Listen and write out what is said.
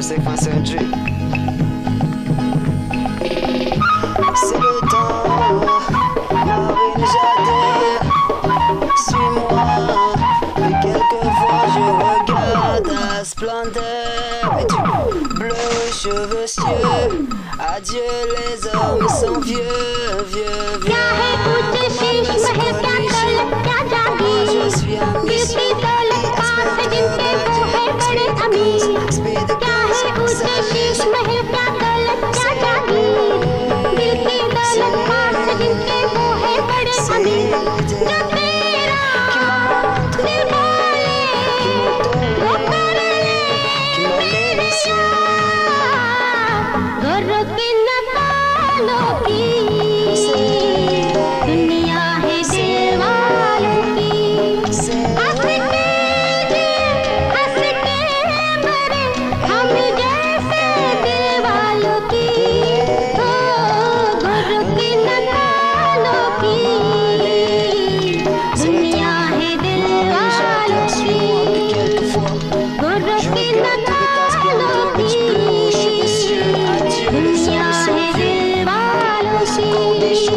5.5 C'est le temps, Marine Jadé, suis-moi. Et quelquefois je regarde la splendeur du bleu cheveux. Adieu les hommes sont vieux, vieux, vieux. Je suis ambitieux Des